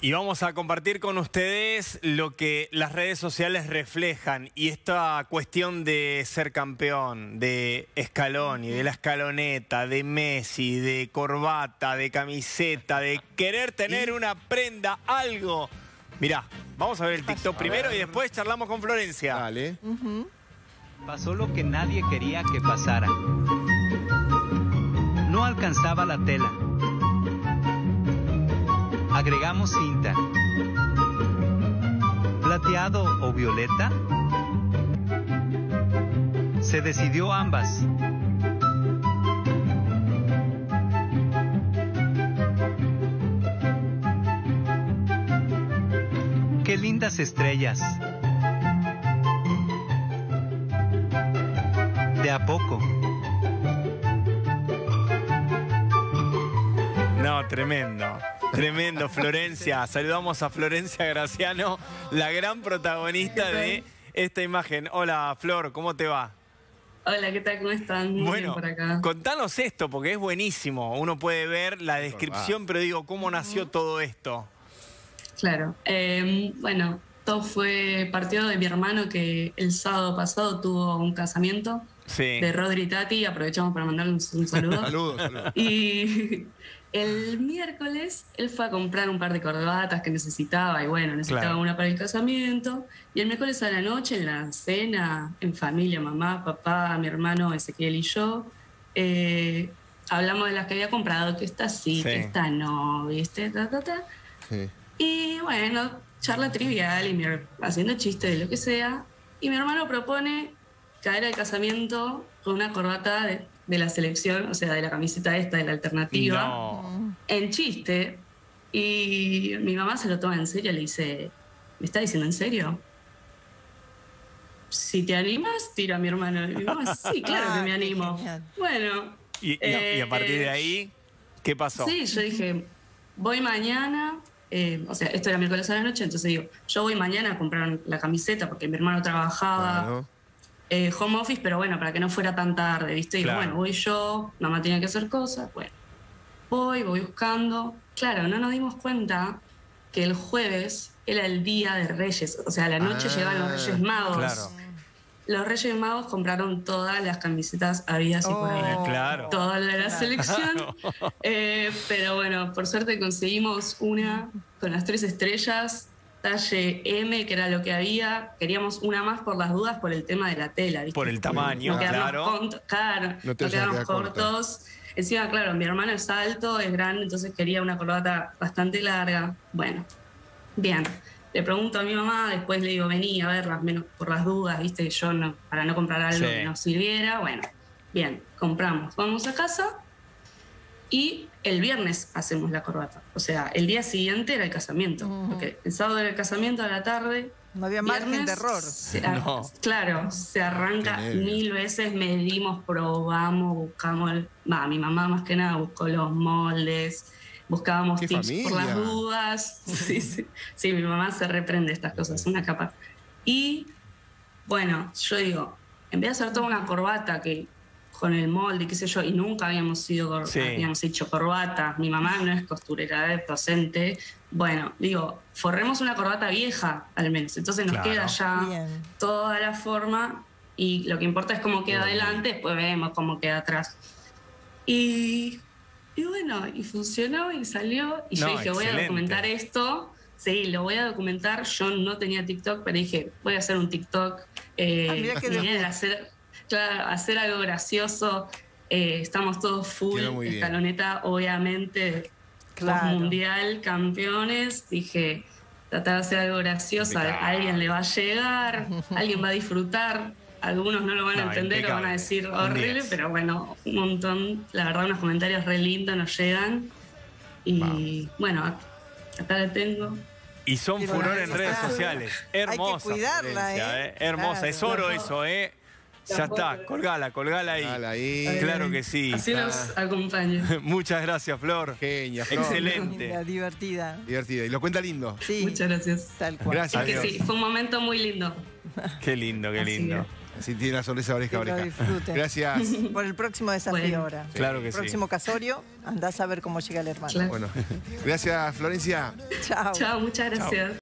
Y vamos a compartir con ustedes lo que las redes sociales reflejan y esta cuestión de ser campeón, de Scaloni, de la escaloneta, de Messi, de corbata, de camiseta, de querer tener una prenda, algo. Mirá, vamos a ver el TikTok primero y después charlamos con Florencia. Dale. Pasó lo que nadie quería que pasara. No alcanzaba la tela. Agregamos cinta. ¿Plateado o violeta? Se decidió ambas. ¡Qué lindas estrellas! De a poco. No, tremendo. Tremendo, Florencia. Saludamos a Florencia Graciano, la gran protagonista de esta imagen. Hola, Flor, ¿cómo te va? Hola, ¿qué tal? ¿Cómo están? Muy bien por acá. Contanos esto, porque es buenísimo. Uno puede ver la descripción, pero digo, ¿cómo nació todo esto? Claro. Bueno, todo partió de mi hermano que el sábado pasado tuvo un casamiento de Rodri Tati. Aprovechamos para mandarle un saludo. Saludos. Y el miércoles él fue a comprar un par de corbatas que necesitaba y bueno, necesitaba una para el casamiento. Y el miércoles a la noche en la cena, en familia, mamá, papá, mi hermano Ezequiel y yo, hablamos de las que había comprado, que esta sí, que esta no, ¿viste? Sí. Y bueno, charla trivial y haciendo chistes de lo que sea. Y mi hermano propone caer al casamiento con una corbata de la selección, o sea, de la camiseta esta, de la alternativa, en chiste. Y mi mamá se lo toma en serio, le dice, ¿me está diciendo en serio? Si te animas, tira a mi hermano. Y mi mamá, sí, claro que me animo. Bueno. Y a partir de ahí, ¿qué pasó? Sí, yo dije, voy mañana. O sea, esto era miércoles a la noche, entonces digo, yo voy mañana a comprar la camiseta porque mi hermano trabajaba home office, pero bueno, para que no fuera tan tarde, ¿viste? Digo, bueno, voy yo, mamá tenía que hacer cosas, bueno, voy buscando. Claro, no nos dimos cuenta que el jueves era el día de Reyes, o sea, a la noche llegaban los Reyes Magos. Claro. Los Reyes Magos compraron todas las camisetas habidas y por haber. Toda de la selección. Pero bueno, por suerte conseguimos una con las 3 estrellas, talle M, que era lo que había. Queríamos una más por las dudas, por el tema de la tela, ¿viste? Por el tamaño, claro. No quedamos cortos. Encima, claro, mi hermano es alto, es grande, entonces quería una corbata bastante larga. Bueno, bien. Le pregunto a mi mamá, después le digo, vení a verlas, menos por las dudas, ¿viste? Yo no, para no comprar algo que nos sirviera. Bueno, bien, compramos. Vamos a casa y el viernes hacemos la corbata. O sea, el día siguiente era el casamiento. Porque el sábado era el casamiento a la tarde. No había margen de error. Claro, se arranca 1000 veces, medimos, probamos, buscamos. Mi mamá más que nada buscó los moldes. Buscábamos tips por las dudas. Sí, mi mamá se reprende estas cosas, una capa. Y bueno, yo digo, en vez de hacer toda una corbata que con el molde, qué sé yo, y nunca habíamos hecho corbata, mi mamá no es costurera, es docente. Bueno, digo, forremos una corbata vieja al menos. Entonces nos queda ya toda la forma y lo que importa es cómo queda adelante, después vemos cómo queda atrás. Y bueno, y funcionó y salió. Y yo dije, voy a documentar esto. Sí, lo voy a documentar. Yo no tenía TikTok, pero dije, voy a hacer un TikTok. Hacer algo gracioso. Estamos todos full. Escaloneta, obviamente, mundial, campeones. Dije, tratar de hacer algo gracioso. A alguien le va a llegar, alguien va a disfrutar. Algunos no lo van a entender o van a decir horrible, pero bueno, un montón. La verdad, unos comentarios re lindos nos llegan. Y bueno, acá la tengo. Y son furor en redes sociales. Hermosa. Hay que cuidarla, hermosa. Claro, es oro eso, Ya está, colgala ahí. Claro que sí. Así nos acompaña. Muchas gracias, Flor. Genia, Flor. Excelente. Divertida. Y lo cuenta lindo. Sí. Muchas gracias. Tal cual. Gracias. Es que sí, fue un momento muy lindo. Qué lindo, qué lindo. Así tiene la sonrisa oreja a Que lo oreja. disfruten. Gracias. Por el próximo desafío Bueno. ahora. Claro que El sí. próximo casorio, andás a ver cómo llega el hermano. Claro. Bueno, gracias, Florencia. Chao. Chao, muchas gracias.